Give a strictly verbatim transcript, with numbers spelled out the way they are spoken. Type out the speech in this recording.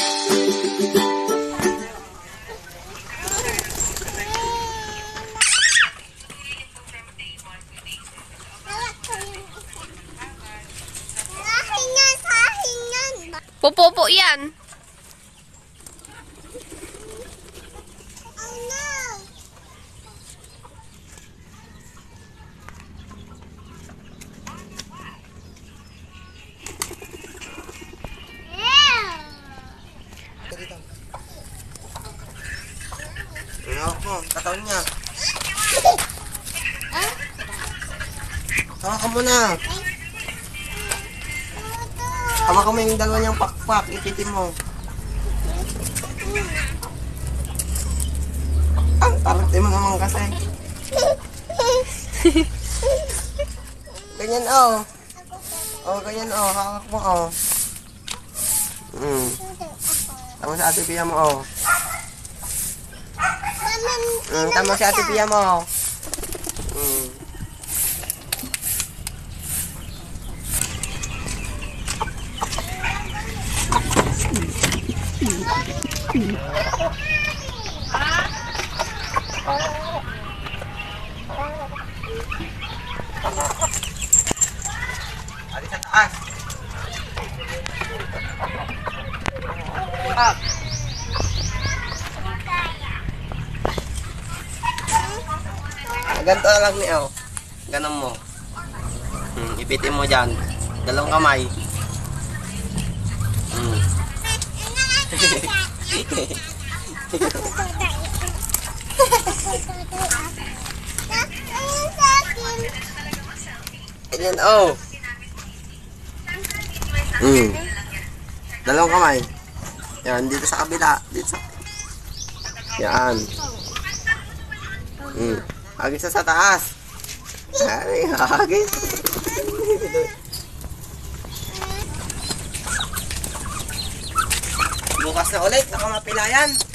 Pupupo yan. Oh no. Ano ko, katawan niya. Hawa ka muna. Hawa ka mo yung dalawa niyang pakpak. Ipitin mo. Ang tarot mo naman kasi. Ganyan oh. Oh, ganyan oh. Hawak mo oh. Hmm. Tama sa ate Pia mo oh. Hmm, tama sa ate Pia mo. Hmm. Ali sa taas. Ah. Ganito lang ni oh. Ganon mo. Hmm, ipitin mo dyan. Dalawang kamay. Hmm. Ganyan oh. Hmm. Dalawang kamay. Yan, dito sa kabila. Dito sa... Yan. Hmm. Hagis sa taas. Ay, hagis. Bukas na ulit, naka mapilayan.